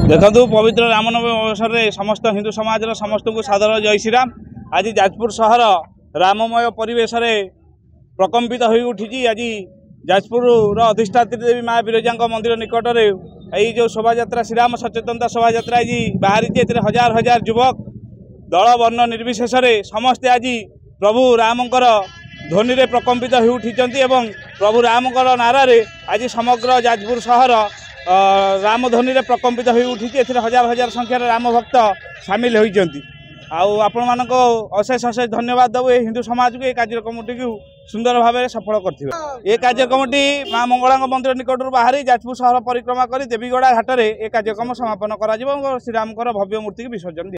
देखु पवित्र रामनवमी अवसर में समस्त हिंदू समाज समस्त को सादर जय श्रीराम। आज जाजपुर सहर राममय परिवेश प्रकम्पित हो उठी। आज जाजपुर अधिष्ठात्री देवी माँ बिरजा मंदिर निकट में यही जो शोभा यात्रा श्रीराम सचेतनता शोभा यात्रा आज बाहरी हजार हजार युवक दल वर्ण निर्विशेष समस्ते आज प्रभु रामकर ध्वनि रे प्रकम्पित हो उठी। प्रभु रामकर नारे आज समग्र जाजपुर सहर रामध्वनि रे प्रकम्पित हो उठी। हजार हजार संख्यार राम भक्त सामिल होती। आपण मानक अशेष अशेष धन्यवाद देव हिंदू समाज को कार्यक्रमटी को सुंदर भाव में सफल कर कार्यक्रमटी माँ मंगला मंदिर निकट बाहरी जाजपुर सहर परिक्रमा कर देवीगड़ा घाट में कार्यक्रम समापन कर श्रीराम भव्य मूर्ति विसर्जन।